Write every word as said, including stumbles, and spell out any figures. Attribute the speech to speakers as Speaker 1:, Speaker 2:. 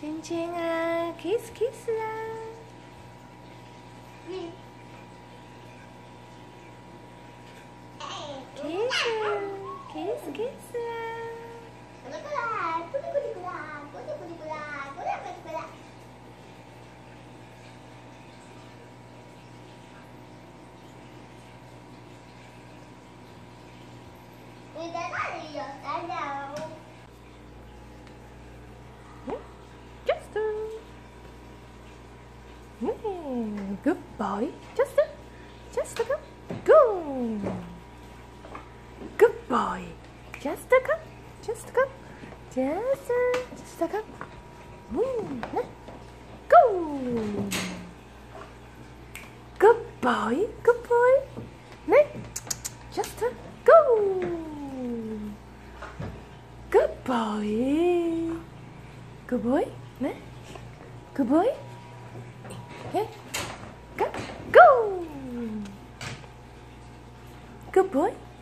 Speaker 1: Chen Chen à, kiss kiss à. Kiss à, kiss kiss à.
Speaker 2: Người ta nói gì vậy? Tại đâu?
Speaker 1: Justin. Mm, good boy, Justin. Just a go. Good boy. Just a cup. Just a cup. Just a, just a cup. Mm, go. Good boy. Good boy. Này. Just a go. Good boy. Good boy. Này. Good boy. Okay. Go. Go. Good boy.